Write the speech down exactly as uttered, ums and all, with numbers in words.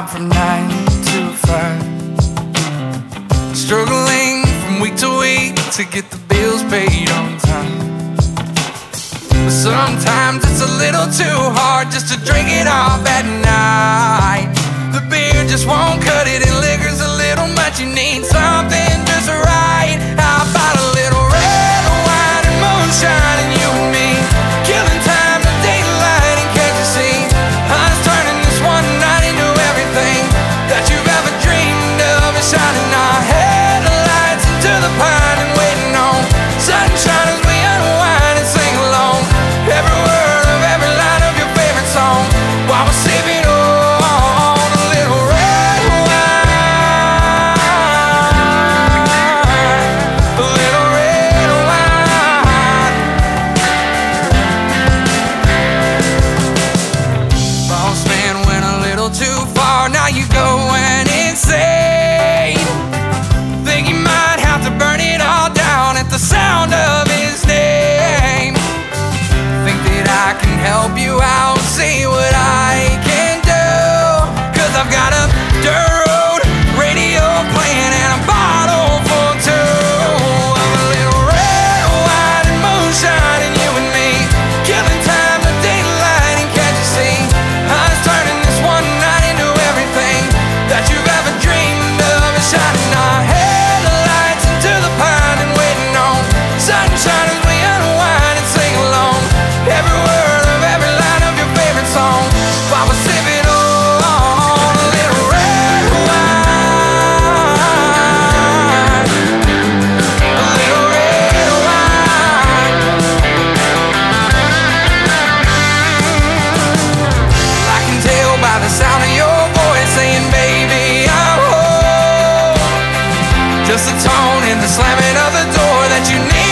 job from nine to five, struggling from week to week to get the bills paid on time. But sometimes it's a little too hard just to drink it off at night. The beer just won't cut it and liquor's a little much. You need something just right. How about a little red wine and moonshine and you and me, killing time to daylight, and can't you see us turning this one night into everything that you've ever dreamed of, and shining our headlights into the pine and waiting on sunshine as we unwind and sing along every word of every line of your favorite song while we're sipping on a little red wine, a little red wine. Boss man went a little too far, now you going insane. Think you might have to burn it all down at the sound of his name. Think that I can help you out, see what I can do, 'cause I've got a dirt road radio playing and a bottle for two of a little red wine and moonshine and you and me, killing time to daylight, and can't you see us turning this one night into everything that you've ever dreamed of, and shining our headlights into the pine and waiting on sunshine as we unwind and sing along every word of every line of your favorite song while we're sipping on a little red wine, a little red wine. I can tell by the sound of your voice saying, baby, I'm home. Just the tone and the slamming of the door that you need.